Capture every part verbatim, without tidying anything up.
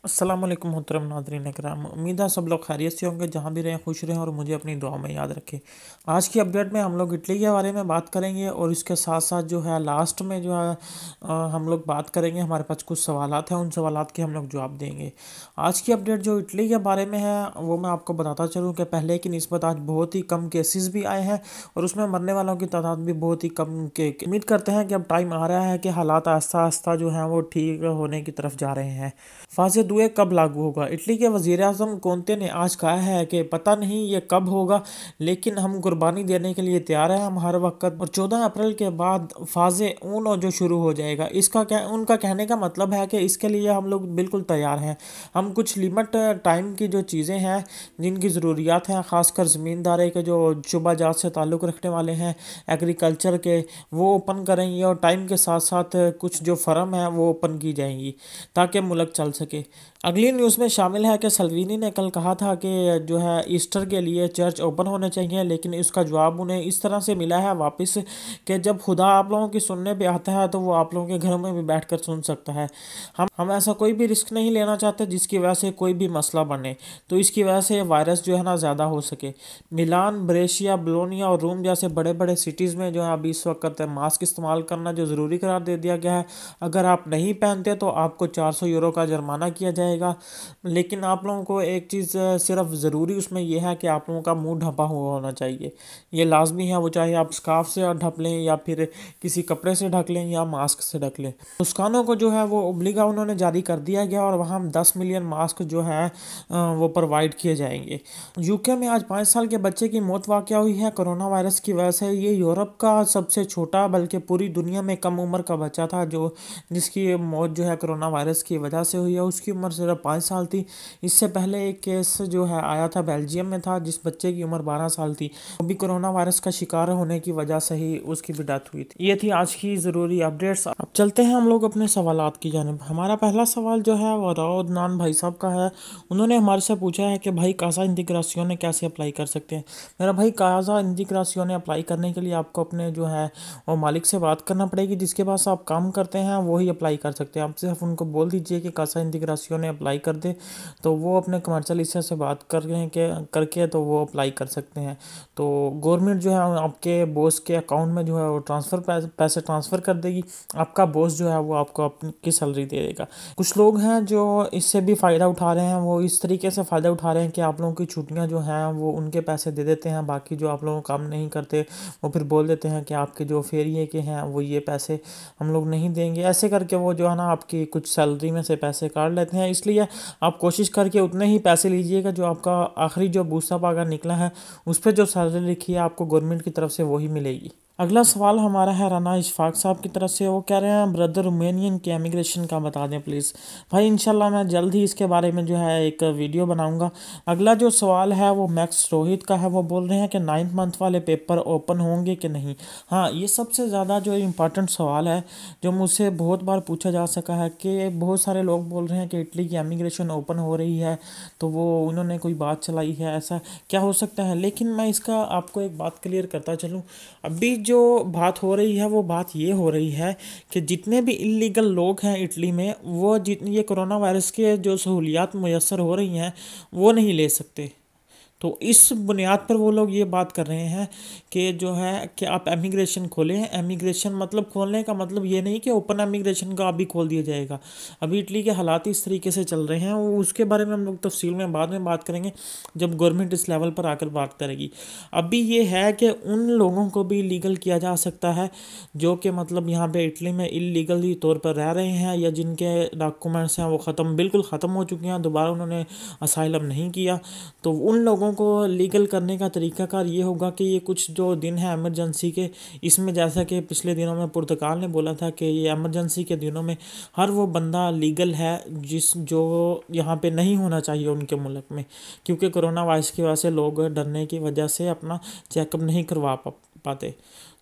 अस्सलाम वालेकुम मोहतरम नाज़रीन इकराम। उम्मीद है सब लोग खैरियत से होंगे, जहाँ भी रहें खुश रहें और मुझे अपनी दुआ में याद रखें। आज की अपडेट में हम लोग इटली के बारे में बात करेंगे और इसके साथ साथ जो है लास्ट में जो है अ, हम लोग बात करेंगे। हमारे पास कुछ सवालात हैं, उन सवालात के हम लोग जवाब देंगे। आज की अपडेट जो इटली के बारे में है वो मैं आपको बताता चलूँ कि पहले की निस्बत आज बहुत ही कम केसेस भी आए हैं और उसमें मरने वालों की तादाद भी बहुत ही कम के उम्मीद करते हैं कि अब टाइम आ रहा है कि हालात आहिस्ता आहिस्ता जो हैं वो ठीक होने की तरफ जा रहे हैं। फाज़े दुए कब लागू होगा? इटली के वज़ीर आज़म कोंते ने आज कहा है कि पता नहीं ये कब होगा, लेकिन हम कुर्बानी देने के लिए तैयार हैं हम हर वक्त। और चौदह अप्रैल के बाद फाज़े ऊनो जो शुरू हो जाएगा, इसका क्या उनका कहने का मतलब है कि इसके लिए हम लोग बिल्कुल तैयार हैं। हम कुछ लिमिट टाइम की जो चीज़ें हैं जिनकी ज़रूरियात हैं, ख़ासकर ज़मींदारे के जो शुबा जात से ताल्लुक़ रखने वाले हैं, एग्रीकल्चर के, वो ओपन करेंगे और टाइम के साथ साथ कुछ जो फर्म है वो ओपन की जाएंगी ताकि मुल्क चल सके। अगली न्यूज़ में शामिल है कि सल्वीनी ने कल कहा था कि जो है ईस्टर के लिए चर्च ओपन होने चाहिए, लेकिन इसका जवाब उन्हें इस तरह से मिला है वापस कि जब खुदा आप लोगों की सुनने पे आता है तो वो आप लोगों के घरों में भी बैठकर सुन सकता है। हम हम ऐसा कोई भी रिस्क नहीं लेना चाहते जिसकी वजह से कोई भी मसला बने, तो इसकी वजह से वायरस जो है ना ज़्यादा हो सके। मिलान, ब्रेशिया, बोलोनिया और रोम जैसे बड़े बड़े सिटीज़ में जो है अभी इस वक्त मास्क इस्तेमाल करना जो ज़रूरी करार दे दिया गया है। अगर आप नहीं पहनते तो आपको चार सौ यूरो का जुर्माना किया जाएगा। लेकिन आप लोगों को एक चीज़ सिर्फ ज़रूरी उसमें यह है कि आप लोगों का मुंह ढका हुआ होना चाहिए, ये लाजमी है। वो चाहे आप स्कार्फ से ढक लें या फिर किसी कपड़े से ढक लें या मास्क से ढक लें। टुस्कानो को जो है वो ओब्लिगा उन्होंने जारी कर दिया गया और वहाँ दस मिलियन मास्क जो है वो प्रोवाइड किए जाएंगे। यूके में आज पाँच साल के बच्चे की मौत वाक़या हुई है कोरोना वायरस की वजह से। ये यूरोप का सबसे छोटा बल्कि पूरी दुनिया में कम उम्र का बच्चा था जो जिसकी मौत जो है कोरोना वायरस की वजह से हुई है। उसकी उम्र सिर्फ पाँच साल थी। इससे पहले एक केस जो है आया था बेल्जियम में था, जिस बच्चे की उम्र बारह साल थी, वो भी कोरोना वायरस का शिकार होने की वजह से ही उसकी भी डेथ हुई थी। ये थी आज की ज़रूरी अपडेट्स। अब चलते हैं हम लोग अपने सवालात की जानिब। हमारा पहला सवाल जो है वो राव अदनान भाई साहब का है। उन्होंने हमारे से पूछा है कि भाई कासा इंटीग्रासियोने कैसे अप्लाई कर सकते हैं। मेरा भाई कासा इंटीग्रासियोने अप्लाई करने के लिए आपको अपने जो है वो मालिक से बात करना पड़ेगी, जिसके पास आप काम करते हैं वही अप्लाई कर सकते हैं। आप सिर्फ उनको बोल दीजिए कि कासा इंटीग्रासियोने अप्लाई कर दे, तो वो अपने कमर्शियल हिस्से से बात कर के करके तो वो अप्लाई कर सकते हैं। तो गवर्नमेंट जो है आपके बॉस के अकाउंट में जो है वो ट्रांसफ़र पैसे ट्रांसफ़र कर देगी। आपका बॉस जो है वो आपको अपनी सैलरी दे देगा। कुछ लोग हैं जो इससे भी फ़ायदा उठा रहे हैं, वो इस तरीके से फ़ायदा उठा रहे हैं कि आप लोगों की छुट्टियां जो हैं वो उनके पैसे दे देते हैं, बाकी जो आप लोग काम नहीं करते वो फिर बोल देते हैं कि आपके जो फेरिए के हैं वो ये पैसे हम लोग नहीं देंगे। ऐसे करके वो जो है ना आपकी कुछ सैलरी में से पैसे काट लेते हैं। इसलिए आप कोशिश करके उतने ही पैसे लीजिएगा जो आपका आखिरी जो बूसा पागा निकला है उस पर जो सैलरी लिखी है आपको गवर्नमेंट की तरफ से वही मिलेगी। अगला सवाल हमारा है राना इशफाक साहब की तरफ से। वो कह रहे हैं ब्रदर रोमेनियन के इमिग्रेशन का बता दें प्लीज़। भाई इंशाल्लाह मैं जल्द ही इसके बारे में जो है एक वीडियो बनाऊंगा। अगला जो सवाल है वो मैक्स रोहित का है। वो बोल रहे हैं कि नाइन्थ मंथ वाले पेपर ओपन होंगे कि नहीं। हाँ, ये सबसे ज़्यादा जो इम्पोर्टेंट सवाल है जो मुझसे बहुत बार पूछा जा सका है कि बहुत सारे लोग बोल रहे हैं कि इटली की इमिग्रेशन ओपन हो रही है, तो वो उन्होंने कोई बात चलाई है, ऐसा क्या हो सकता है। लेकिन मैं इसका आपको एक बात क्लियर करता चलूँ। अभी जो बात हो रही है वो बात ये हो रही है कि जितने भी इलीगल लोग हैं इटली में, वो जितनी ये कोरोना वायरस के जो सहूलियात मुयस्सर हो रही हैं वो नहीं ले सकते। तो इस बुनियाद पर वो लोग ये बात कर रहे हैं कि जो है कि आप एमिग्रेशन खोलें। एमिग्रेशन मतलब खोलने का मतलब ये नहीं कि ओपन एमिग्रेशन का अभी खोल दिया जाएगा। अभी इटली के हालात इस तरीके से चल रहे हैं, वो उसके बारे में हम लोग तफसील में बाद में बात करेंगे जब गवर्नमेंट इस लेवल पर आकर बात करेगी। अभी ये है कि उन लोगों को भी लीगल किया जा सकता है जो कि मतलब यहाँ पे इटली में इलीगली तौर पर रह रहे हैं या जिनके डॉक्यूमेंट्स हैं वो ख़त्म बिल्कुल ख़त्म हो चुके हैं, दोबारा उन्होंने असाइलम नहीं किया। तो उन लोगों को लीगल करने का तरीकाकार ये होगा कि ये कुछ जो दिन है इमरजेंसी के, इसमें जैसा कि पिछले दिनों में पुर्तगाल ने बोला था कि ये इमरजेंसी के दिनों में हर वो बंदा लीगल है जिस जो यहाँ पे नहीं होना चाहिए उनके मुल्क में, क्योंकि कोरोना वायरस की वजह से लोग डरने की वजह से अपना चेकअप नहीं करवा पाते।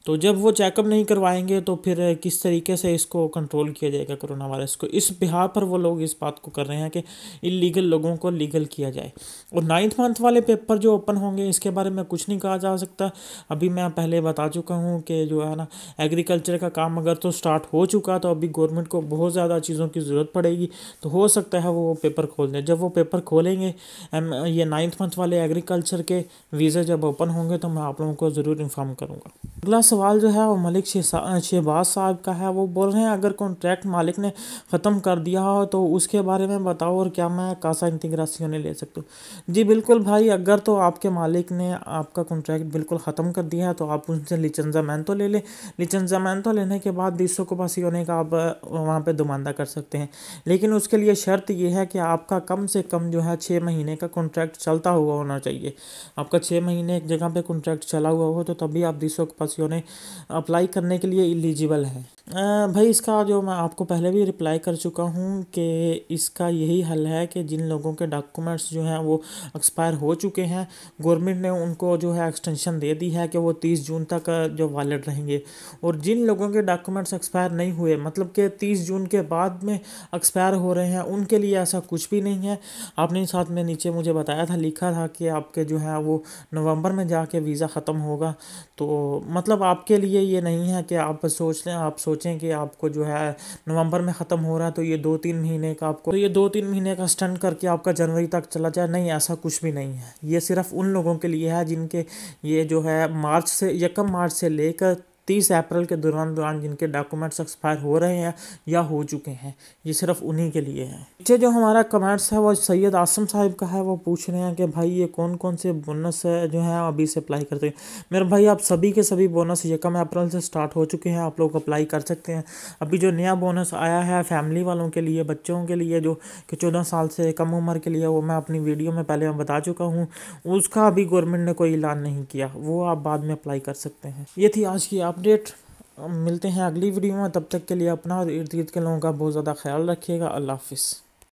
तो जब वो चेकअप नहीं करवाएंगे तो फिर किस तरीके से इसको कंट्रोल किया जाएगा कोरोना वायरस को। इस बिहार पर वो लोग इस बात को कर रहे हैं कि इलीगल लोगों को लीगल किया जाए। और नाइन्थ मंथ वाले पेपर जो ओपन होंगे इसके बारे में कुछ नहीं कहा जा सकता। अभी मैं पहले बता चुका हूँ कि जो है ना एग्रीकल्चर का काम अगर तो स्टार्ट हो चुका तो अभी गवर्नमेंट को बहुत ज़्यादा चीज़ों की ज़रूरत पड़ेगी, तो हो सकता है वो पेपर खोल दें। जब वो पेपर खोलेंगे ये नाइन्थ मंथ वाले एग्रीकल्चर के वीज़ा जब ओपन होंगे तो मैं आप लोगों को ज़रूर इन्फॉर्म करूँगा। अगला सवाल जो है वो मलिक शहबाज साहब का है। वो बोल रहे हैं अगर कॉन्ट्रैक्ट मालिक ने ख़त्म कर दिया हो तो उसके बारे में बताओ और क्या मैं कासा इंटीग्रेशन ले सकता हूँ। जी बिल्कुल भाई, अगर तो आपके मालिक ने आपका कॉन्ट्रैक्ट बिल्कुल ख़त्म कर दिया है तो आप उनसे लिचेंजामेंटो ले लें। लिचेंजामेंटो लेने के बाद डिसो ओकुपासी होने का आप वहाँ पे दुमानदा कर सकते हैं, लेकिन उसके लिए शर्त ये है कि आपका कम से कम जो है छः महीने का कॉन्ट्रैक्ट चलता हुआ होना चाहिए। आपका छः महीने एक जगह पे कॉन्ट्रैक्ट चला हुआ हो तो तभी आप डिसो ओकुपासी होने अप्लाई करने के लिए एलिजिबल है। आ, भाई इसका जो मैं आपको पहले भी रिप्लाई कर चुका हूँ कि इसका यही हल है कि जिन लोगों के डॉक्यूमेंट्स जो हैं वो एक्सपायर हो चुके हैं, गवर्नमेंट ने उनको जो है एक्सटेंशन दे दी है कि वो तीस जून तक जो वैलिड रहेंगे। और जिन लोगों के डॉक्यूमेंट्स एक्सपायर नहीं हुए, मतलब कि तीस जून के बाद में एक्सपायर हो रहे हैं, उनके लिए ऐसा कुछ भी नहीं है। आपने साथ में नीचे मुझे बताया था, लिखा था कि आपके जो है वो नवंबर में जाके वीज़ा ख़त्म होगा। तो मतलब आपके लिए ये नहीं है कि आप सोच लें आप सोचें कि आपको जो है नवंबर में ख़त्म हो रहा है तो ये दो तीन महीने का आपको तो ये दो तीन महीने का स्टंट करके आपका जनवरी तक चला जाए। नहीं, ऐसा कुछ भी नहीं है। ये सिर्फ उन लोगों के लिए है जिनके ये जो है मार्च से यकम मार्च से लेकर तीस अप्रैल के दौरान दौरान जिनके डॉक्यूमेंट्स एक्सपायर हो रहे हैं या हो चुके हैं, ये सिर्फ उन्हीं के लिए है। नीचे जो हमारा कमेंट्स है वो सैयद आसम साहिब का है। वो पूछ रहे हैं कि भाई ये कौन कौन से बोनस है जो है अभी से अप्लाई करते हैं। मेरे भाई आप सभी के सभी बोनस यकम अप्रैल से स्टार्ट हो चुके हैं, आप लोग अप्लाई कर सकते हैं। अभी जो नया बोनस आया है फैमिली वालों के लिए, बच्चों के लिए जो कि चौदह साल से कम उम्र के लिए, वो मैं अपनी वीडियो में पहले मैं बता चुका हूँ। उसका अभी गवर्नमेंट ने कोई ऐलान नहीं किया, वो आप बाद में अप्लाई कर सकते हैं। ये थी आज की अपडेट। मिलते हैं अगली वीडियो में, तब तक के लिए अपना और इर्द गिर्द के लोगों का बहुत ज़्यादा ख्याल रखिएगा। अल्लाह हाफिज़।